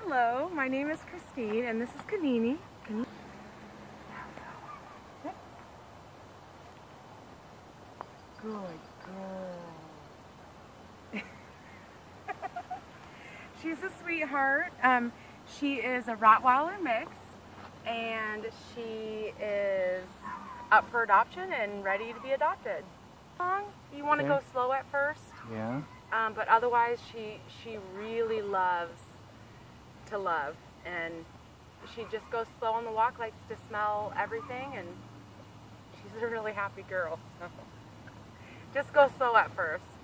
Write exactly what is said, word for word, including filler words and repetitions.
Hello, my name is Christine, and this is Kanani. Kanani. Good girl. She's a sweetheart. Um, she is a Rottweiler mix, and she is up for adoption and ready to be adopted. You want to Okay. go slow at first, Yeah. um, but otherwise she she really loves to love, and she just goes slow on the walk, likes to smell everything, and she's a really happy girl. So just go slow at first.